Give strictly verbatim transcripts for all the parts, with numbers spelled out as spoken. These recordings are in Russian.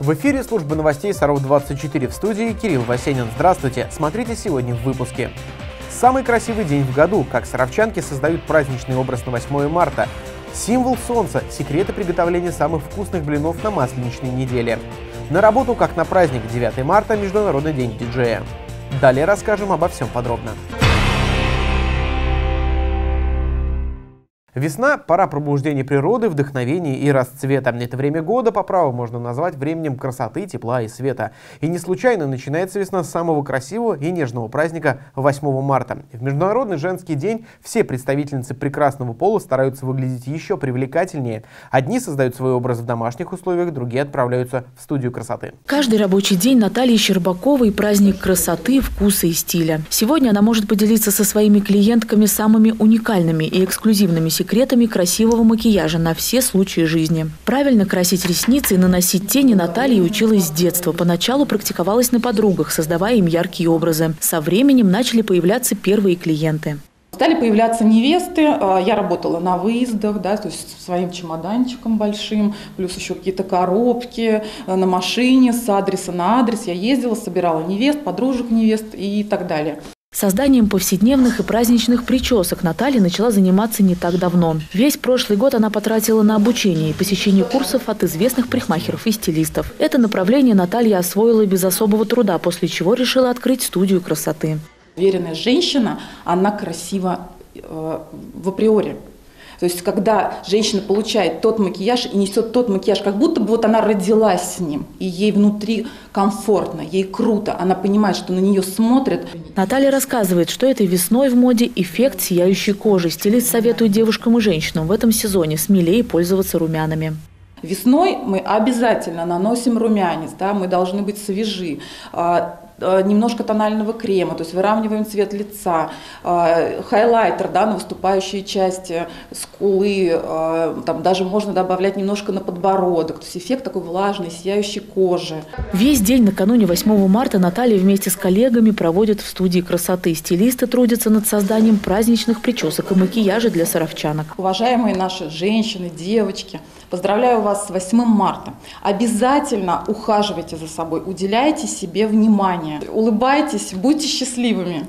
В эфире службы новостей Саров двадцать четыре, в студии Кирилл Васенин. Здравствуйте! Смотрите сегодня в выпуске. Самый красивый день в году. Как саровчанки создают праздничный образ на восьмое марта. Символ солнца. Секреты приготовления самых вкусных блинов на масленичной неделе. На работу, как на праздник. девятое марта – Международный день диджея. Далее расскажем обо всем подробно. Весна – пора пробуждения природы, вдохновения и расцвета. Это время года по праву можно назвать временем красоты, тепла и света. И не случайно начинается весна с самого красивого и нежного праздника восьмого марта. В Международный женский день все представительницы прекрасного пола стараются выглядеть еще привлекательнее. Одни создают свой образ в домашних условиях, другие отправляются в студию красоты. Каждый рабочий день Натальи Щербаковой – праздник красоты, вкуса и стиля. Сегодня она может поделиться со своими клиентками самыми уникальными и эксклюзивными секретами красивого макияжа на все случаи жизни. Правильно красить ресницы и наносить тени Наталья училась с детства. Поначалу практиковалась на подругах, создавая им яркие образы. Со временем начали появляться первые клиенты. Стали появляться невесты. Я работала на выездах, да, то есть со своим чемоданчиком большим, плюс еще какие-то коробки на машине с адреса на адрес. Я ездила, собирала невест, подружек невест и так далее. Созданием повседневных и праздничных причесок Наталья начала заниматься не так давно. Весь прошлый год она потратила на обучение и посещение курсов от известных парикмахеров и стилистов. Это направление Наталья освоила без особого труда, после чего решила открыть студию красоты. Уверенная женщина, она красива э, в априори. То есть, когда женщина получает тот макияж и несет тот макияж, как будто бы вот она родилась с ним, и ей внутри комфортно, ей круто, она понимает, что на нее смотрят. Наталья рассказывает, что этой весной в моде эффект сияющей кожи. Стилист советует девушкам и женщинам в этом сезоне смелее пользоваться румянами. Весной мы обязательно наносим румянец, да, мы должны быть свежи. Немножко тонального крема, то есть выравниваем цвет лица, хайлайтер, да, на выступающие части скулы, там даже можно добавлять немножко на подбородок, то есть эффект такой влажной, сияющей кожи. Весь день накануне восьмого марта Наталья вместе с коллегами проводит в студии красоты. Стилисты трудятся над созданием праздничных причесок и макияжа для саровчанок. Уважаемые наши женщины, девочки, поздравляю вас с восьмым марта. Обязательно ухаживайте за собой, уделяйте себе внимание. Улыбайтесь, будьте счастливыми.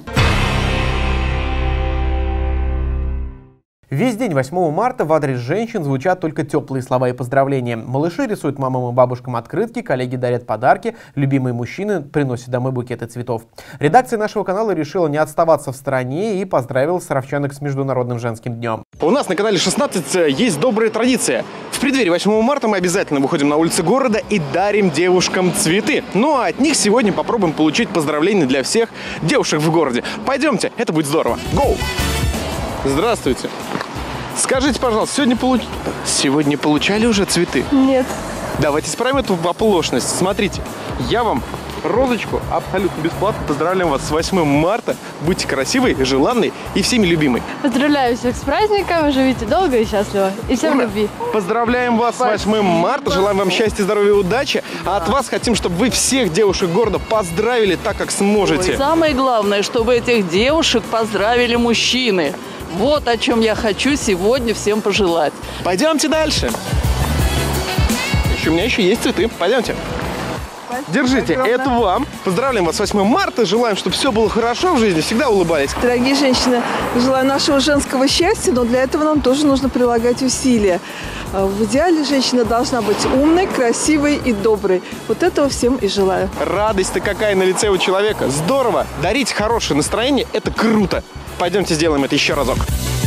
Весь день восьмого марта в адрес женщин звучат только теплые слова и поздравления. Малыши рисуют мамам и бабушкам открытки, коллеги дарят подарки, любимые мужчины приносят домой букеты цветов. Редакция нашего канала решила не отставаться в стороне и поздравила саровчанок с Международным женским днем. У нас на канале шестнадцать есть добрая традиция. В преддверии восьмого марта мы обязательно выходим на улицы города и дарим девушкам цветы. Ну а от них сегодня попробуем получить поздравления для всех девушек в городе. Пойдемте, это будет здорово. Гоу! Здравствуйте. Скажите, пожалуйста, сегодня, получ... сегодня получали уже цветы? Нет. Давайте исправим эту оплошность. Смотрите, я вам розочку абсолютно бесплатно. Поздравляем вас с восьмым марта. Будьте красивой, желанной и всеми любимой. Поздравляю всех с праздником. Живите долго и счастливо. И всем Ура! любви. Поздравляем вас Спасибо. с восьмым марта. Желаем вам счастья, здоровья и удачи. А от вас хотим, чтобы вы всех девушек города поздравили так, как сможете. Ой, самое главное, чтобы этих девушек поздравили мужчины. Вот о чем я хочу сегодня всем пожелать. Пойдемте дальше. Еще, у меня еще есть цветы. Пойдемте. Держите, огромное. Это вам. Поздравляем вас с восьмым марта. Желаем, чтобы все было хорошо в жизни. Всегда улыбались. Дорогие женщины, желаю нашего женского счастья, но для этого нам тоже нужно прилагать усилия. В идеале женщина должна быть умной, красивой и доброй. Вот этого всем и желаю. Радость-то какая на лице у человека. Здорово. Дарить хорошее настроение – это круто. Пойдемте сделаем это еще разок.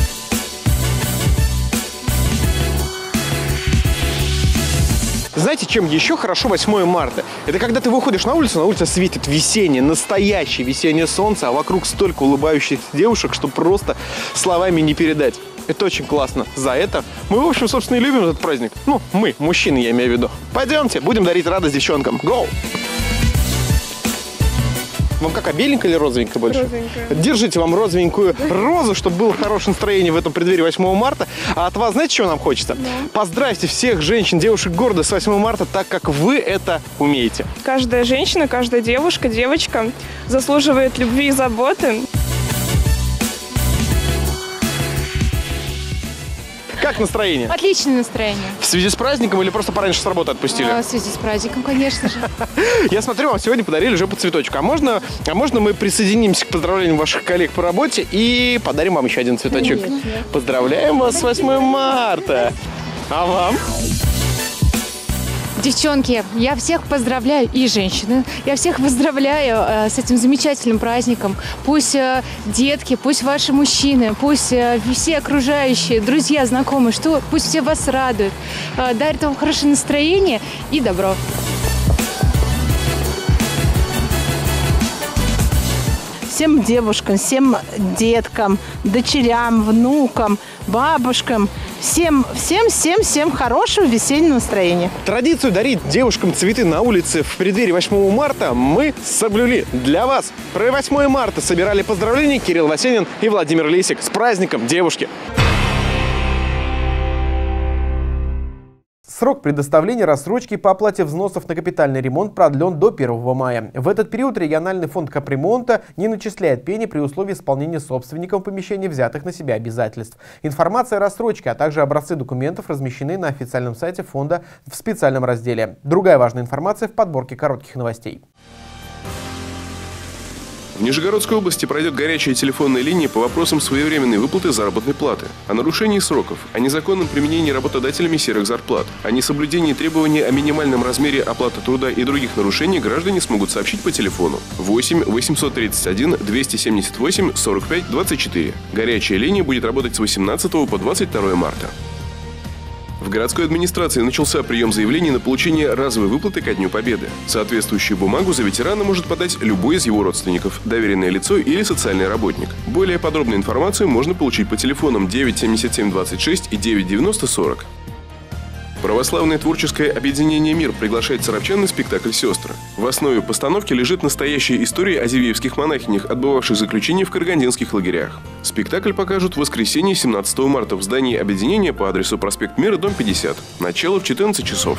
Знаете, чем еще хорошо восьмое марта? Это когда ты выходишь на улицу, на улице светит весеннее, настоящее весеннее солнце, а вокруг столько улыбающихся девушек, что просто словами не передать. Это очень классно. За это мы, в общем, собственно, и любим этот праздник. Ну, мы, мужчины, я имею в виду. Пойдемте, будем дарить радость девчонкам. Гоу! Вам какая, беленькая или розовенькая больше? Розовенькая. Держите вам розовенькую розу, чтобы было хорошее настроение в этом преддверии восьмого марта. А от вас знаете, чего нам хочется? Да. Поздравьте всех женщин, девушек города с восьмым марта, так как вы это умеете. Каждая женщина, каждая девушка, девочка заслуживает любви и заботы. Как Как настроение? Отличное настроение. В связи с праздником или просто пораньше с работы отпустили? А, в связи с праздником, конечно же. Я смотрю, вам сегодня подарили уже по цветочку. А можно, а можно мы присоединимся к поздравлениям ваших коллег по работе и подарим вам еще один цветочек? Конечно. Поздравляем вас с восьмым марта. А вам? Девчонки, я всех поздравляю, и женщины, я всех поздравляю э, с этим замечательным праздником. Пусть э, детки, пусть ваши мужчины, пусть э, все окружающие, друзья, знакомые, что, пусть все вас радуют, э, дарят вам хорошее настроение и добро. Всем девушкам, всем деткам, дочерям, внукам, бабушкам, всем, всем, всем, всем хорошего весеннего настроения. Традицию дарить девушкам цветы на улице в преддверии восьмого марта мы соблюли. Для вас про восьмое марта собирали поздравления Кирилл Васенин и Владимир Лисик. С праздником, девушки! Срок предоставления рассрочки по оплате взносов на капитальный ремонт продлен до первого мая. В этот период региональный фонд капремонта не начисляет пени при условии исполнения собственником помещений взятых на себя обязательств. Информация о рассрочке, а также образцы документов размещены на официальном сайте фонда в специальном разделе. Другая важная информация в подборке коротких новостей. В Нижегородской области пройдет горячая телефонная линия по вопросам своевременной выплаты заработной платы, о нарушении сроков, о незаконном применении работодателями серых зарплат, о несоблюдении требований о минимальном размере оплаты труда и других нарушений граждане смогут сообщить по телефону восемь восемьсот тридцать один двести семьдесят восемь сорок пять двадцать четыре. Горячая линия будет работать с восемнадцатого по двадцать второе марта. В городской администрации начался прием заявлений на получение разовой выплаты ко Дню Победы. Соответствующую бумагу за ветерана может подать любой из его родственников, доверенное лицо или социальный работник. Более подробную информацию можно получить по телефонам девять семьдесят семь двадцать шесть и девять девяносто сорок. Православное творческое объединение «Мир» приглашает саровчан на спектакль «Сестры». В основе постановки лежит настоящая история о зивеевских монахинях, отбывавших заключение в карагандинских лагерях. Спектакль покажут в воскресенье семнадцатого марта в здании объединения по адресу проспект Мира, дом пятьдесят. Начало в четырнадцать часов.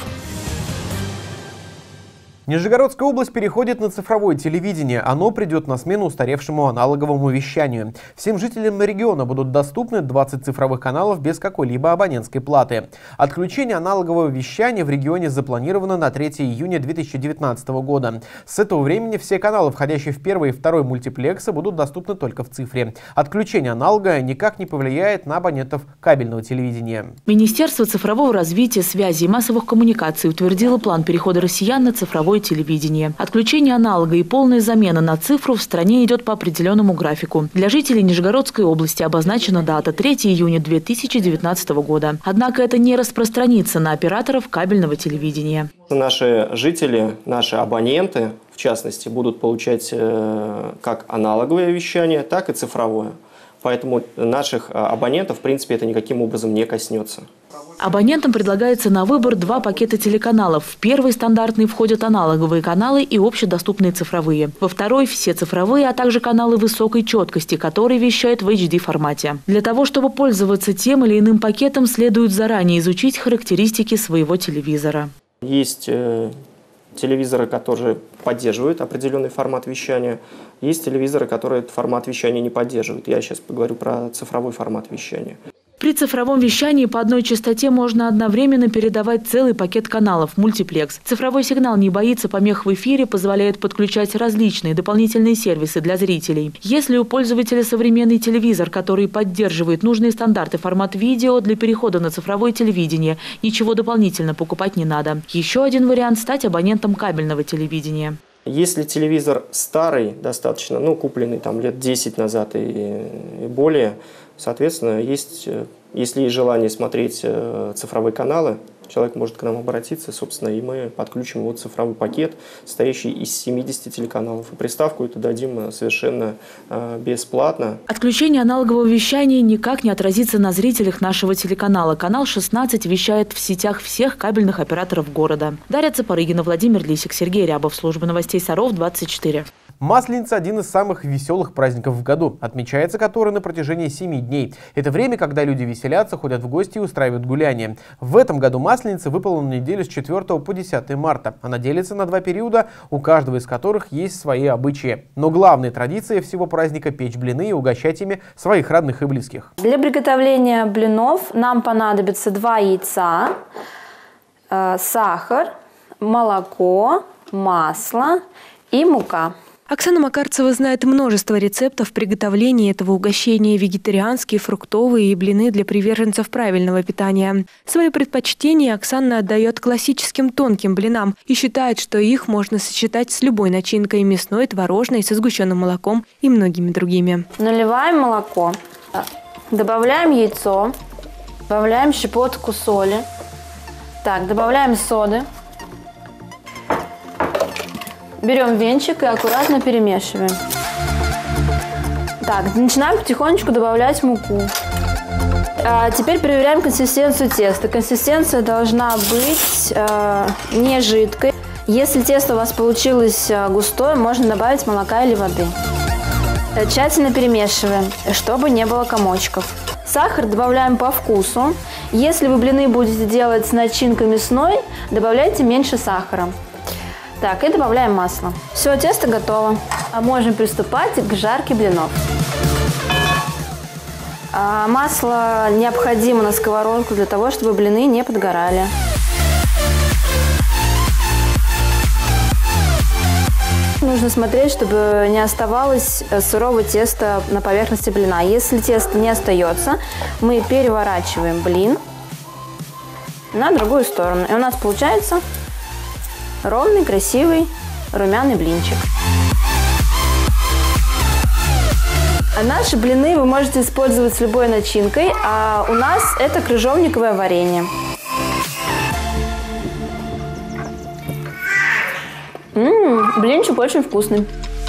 Нижегородская область переходит на цифровое телевидение. Оно придет на смену устаревшему аналоговому вещанию. Всем жителям региона будут доступны двадцать цифровых каналов без какой-либо абонентской платы. Отключение аналогового вещания в регионе запланировано на третье июня две тысячи девятнадцатого года. С этого времени все каналы, входящие в первый и второй мультиплексы, будут доступны только в цифре. Отключение аналога никак не повлияет на абонентов кабельного телевидения. Министерство цифрового развития, связи и массовых коммуникаций утвердило план перехода россиян на цифровое телевидение. Отключение аналога и полная замена на цифру в стране идет по определенному графику. Для жителей Нижегородской области обозначена дата третье июня две тысячи девятнадцатого года. Однако это не распространится на операторов кабельного телевидения. Наши жители, наши абоненты, в частности, будут получать э, как аналоговое вещание, так и цифровое. Поэтому наших абонентов, в принципе, это никаким образом не коснется. Абонентам предлагается на выбор два пакета телеканалов. В первый стандартный входят аналоговые каналы и общедоступные цифровые. Во второй – все цифровые, а также каналы высокой четкости, которые вещают в эйч ди формате. Для того, чтобы пользоваться тем или иным пакетом, следует заранее изучить характеристики своего телевизора. Есть э, телевизоры, которые поддерживают определенный формат вещания. Есть телевизоры, которые этот формат вещания не поддерживают. Я сейчас поговорю про цифровой формат вещания. При цифровом вещании по одной частоте можно одновременно передавать целый пакет каналов мультиплекс. Цифровой сигнал не боится помех в эфире, позволяет подключать различные дополнительные сервисы для зрителей. Если у пользователя современный телевизор, который поддерживает нужные стандарты формат видео, для перехода на цифровое телевидение ничего дополнительно покупать не надо. Еще один вариант – стать абонентом кабельного телевидения. Если телевизор старый достаточно, ну, купленный там лет десять назад и, и более, соответственно, есть, если есть желание смотреть цифровые каналы, человек может к нам обратиться, собственно, и мы подключим его цифровой пакет, состоящий из семидесяти телеканалов. И приставку эту дадим совершенно э, бесплатно. Отключение аналогового вещания никак не отразится на зрителях нашего телеканала. Канал шестнадцать вещает в сетях всех кабельных операторов города. Дарья Цапарыгина, Владимир Лисик, Сергей Рябов. Служба новостей Саров, двадцать четыре. Масленица – один из самых веселых праздников в году, отмечается который на протяжении семи дней. Это время, когда люди веселятся, ходят в гости и устраивают гуляния. В этом году Масленица выпала на неделю с четвёртого по десятое марта. Она делится на два периода, у каждого из которых есть свои обычаи. Но главная традиция всего праздника – печь блины и угощать ими своих родных и близких. Для приготовления блинов нам понадобится два яйца, э, сахар, молоко, масло и мука. Оксана Макарцева знает множество рецептов приготовления этого угощения: вегетарианские, фруктовые и блины для приверженцев правильного питания. Свои предпочтения Оксана отдает классическим тонким блинам и считает, что их можно сочетать с любой начинкой – мясной, творожной, со сгущенным молоком и многими другими. Наливаем молоко, добавляем яйцо, добавляем щепотку соли, так, добавляем соды. Берем венчик и аккуратно перемешиваем. Так, начинаем потихонечку добавлять муку. А теперь проверяем консистенцию теста. Консистенция должна быть э, не жидкой. Если тесто у вас получилось густое, можно добавить молока или воды. Тщательно перемешиваем, чтобы не было комочков. Сахар добавляем по вкусу. Если вы блины будете делать с начинкой мясной, добавляйте меньше сахара. Так, и добавляем масло. Все, тесто готово. А можем приступать к жарке блинов. А масло необходимо на сковородку для того, чтобы блины не подгорали. Нужно смотреть, чтобы не оставалось сырого теста на поверхности блина. Если тесто не остается, мы переворачиваем блин на другую сторону. И у нас получается ровный, красивый, румяный блинчик. А наши блины вы можете использовать с любой начинкой, а у нас это крыжовниковое варенье. Ммм, блинчик очень вкусный.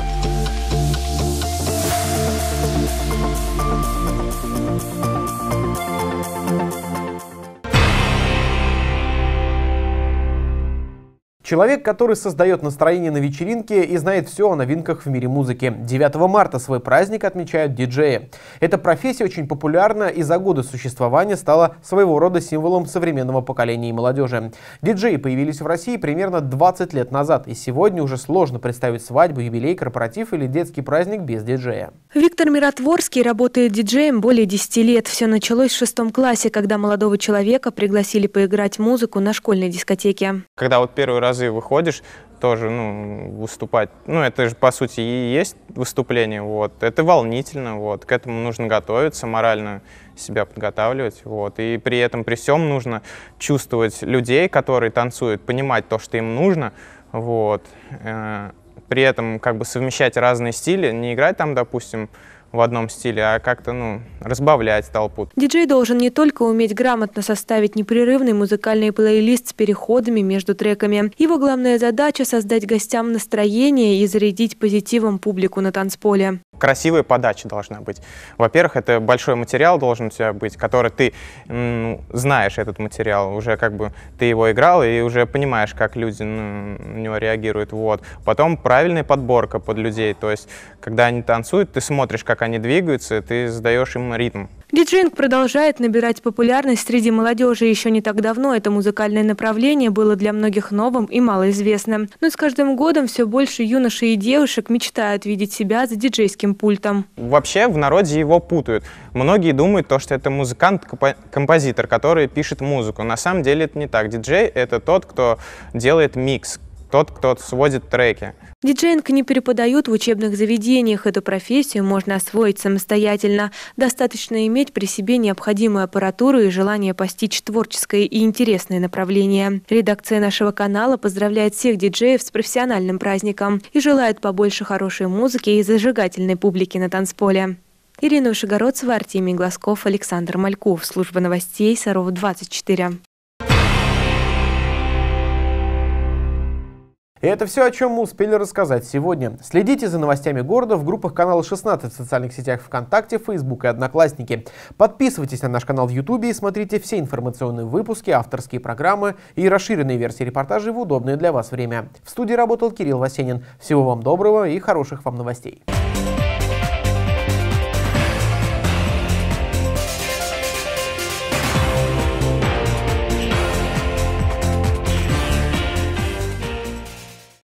Человек, который создает настроение на вечеринке и знает все о новинках в мире музыки. девятого марта свой праздник отмечают диджеи. Эта профессия очень популярна и за годы существования стала своего рода символом современного поколения и молодежи. Диджеи появились в России примерно двадцать лет назад, и сегодня уже сложно представить свадьбу, юбилей, корпоратив или детский праздник без диджея. Виктор Миротворский работает диджеем более десяти лет. Все началось в шестом классе, когда молодого человека пригласили поиграть музыку на школьной дискотеке. Когда вот первый раз выходишь, тоже, ну, выступать, ну, это же, по сути, и есть выступление, вот, это волнительно, вот, к этому нужно готовиться, морально себя подготавливать, вот, и при этом, при всем нужно чувствовать людей, которые танцуют, понимать то, что им нужно, вот, э, при этом, как бы, совмещать разные стили, не играть там, допустим, в одном стиле, а как-то, ну, разбавлять толпу. Диджей должен не только уметь грамотно составить непрерывный музыкальный плейлист с переходами между треками. Его главная задача – создать гостям настроение и зарядить позитивом публику на танцполе. Красивая подача должна быть. Во-первых, это большой материал должен у тебя быть, который ты ну, знаешь этот материал, уже как бы ты его играл и уже понимаешь, как люди ну, на него реагируют. Вот. Потом правильная подборка под людей, то есть когда они танцуют, ты смотришь, как они двигаются, ты задаешь им ритм. Диджеинг продолжает набирать популярность среди молодежи. Еще не так давно это музыкальное направление было для многих новым и малоизвестным. Но с каждым годом все больше юношей и девушек мечтают видеть себя за диджейским пультом. Вообще в народе его путают. Многие думают, то, что это музыкант-композитор, который пишет музыку. На самом деле это не так. Диджей – это тот, кто делает микс, тот, кто сводит треки. Диджеинг не преподают в учебных заведениях. Эту профессию можно освоить самостоятельно. Достаточно иметь при себе необходимую аппаратуру и желание постичь творческое и интересное направление. Редакция нашего канала поздравляет всех диджеев с профессиональным праздником и желает побольше хорошей музыки и зажигательной публики на танцполе. Ирина Ушигородцева, Артемий Глазков, Александр Мальков. Служба новостей Саров двадцать четыре. И это все, о чем мы успели рассказать сегодня. Следите за новостями города в группах канала шестнадцать в социальных сетях ВКонтакте, Фейсбук и Одноклассники. Подписывайтесь на наш канал в Ютубе и смотрите все информационные выпуски, авторские программы и расширенные версии репортажей в удобное для вас время. В студии работал Кирилл Васенин. Всего вам доброго и хороших вам новостей.